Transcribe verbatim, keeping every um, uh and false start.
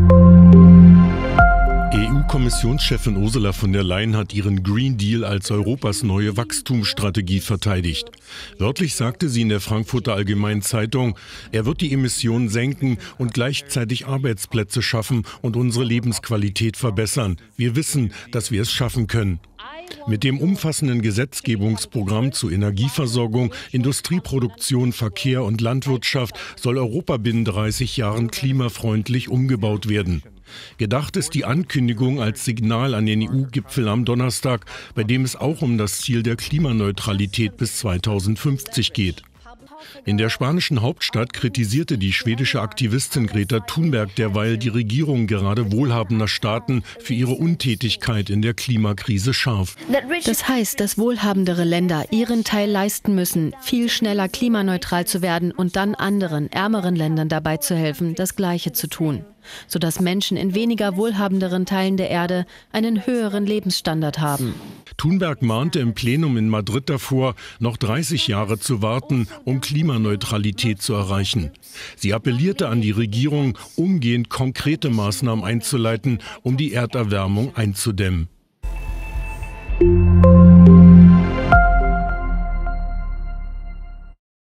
E U-Kommissionschefin Ursula von der Leyen hat ihren Green Deal als Europas neue Wachstumsstrategie verteidigt. Wörtlich sagte sie in der Frankfurter Allgemeinen Zeitung, er wird die Emissionen senken und gleichzeitig Arbeitsplätze schaffen und unsere Lebensqualität verbessern. Wir wissen, dass wir es schaffen können. Mit dem umfassenden Gesetzgebungsprogramm zur Energieversorgung, Industrieproduktion, Verkehr und Landwirtschaft soll Europa binnen dreißig Jahren klimafreundlich umgebaut werden. Gedacht ist die Ankündigung als Signal an den E U-Gipfel am Donnerstag, bei dem es auch um das Ziel der Klimaneutralität bis zweitausendfünfzig geht. In der spanischen Hauptstadt kritisierte die schwedische Aktivistin Greta Thunberg derweil die Regierung gerade wohlhabender Staaten für ihre Untätigkeit in der Klimakrise scharf. Das heißt, dass wohlhabendere Länder ihren Teil leisten müssen, viel schneller klimaneutral zu werden und dann anderen, ärmeren Ländern dabei zu helfen, das Gleiche zu tun, sodass Menschen in weniger wohlhabenderen Teilen der Erde einen höheren Lebensstandard haben. Thunberg mahnte im Plenum in Madrid davor, noch dreißig Jahre zu warten, um Klimaneutralität zu erreichen. Sie appellierte an die Regierung, umgehend konkrete Maßnahmen einzuleiten, um die Erderwärmung einzudämmen.